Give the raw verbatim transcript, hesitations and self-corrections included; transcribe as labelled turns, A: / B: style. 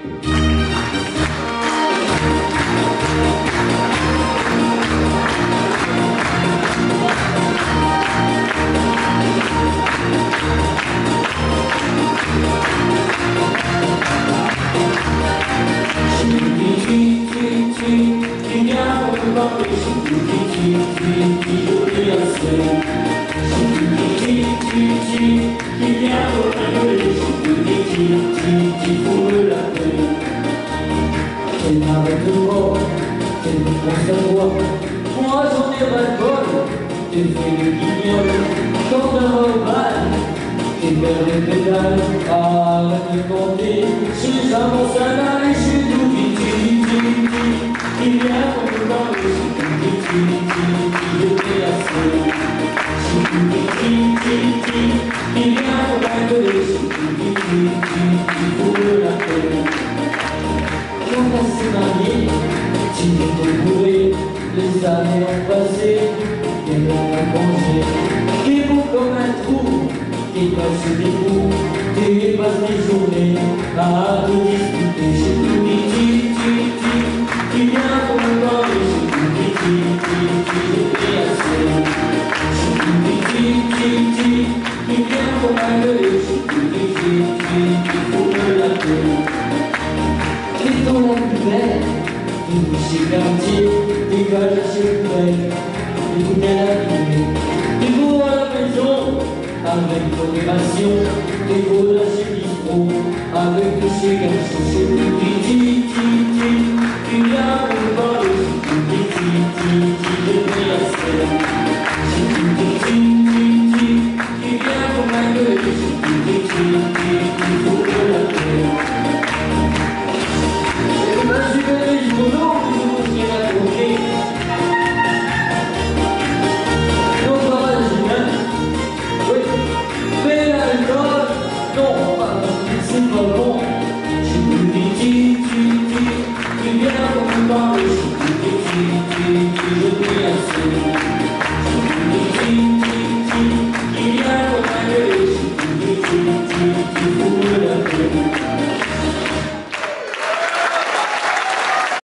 A: Moi j'en ai ras-le-bol, t'es fait le guignol, comme un robal, t'es vers les pédales, arrête de compter, je j'avance à la et je suis tout petit, petit, petit, il vient pour me parler, je suis tout petit, petit, petit, je t'ai assez, je suis tout petit, petit, petit, il vient pour m'engueuler, je suis tout petit, petit, petit, pour me la peine. Quand on s'est marié, tu t'es bourré, les années ont passé, et l'on a congé. T'es beau comme un trou, t'es caché des coups, t'es passe des journées à te discuter. J'ai tout dit, dit, dit, dit, qui vient pour me parler. J'ai tout dit, dit, dit, dit, j'étais assez. J'ai tout dit, dit, dit, dit, qui vient pour m'engueuler. J'ai tout dit, dit, dit, dit, pour me la paix. T'es dans la plus belle, t'es bouché quartier, t'es gage chez le poubelle, t'es tout bien habillé, t'es beau à la maison, avec modération, t'es beau là chez Bistro, avec le chez Garçon.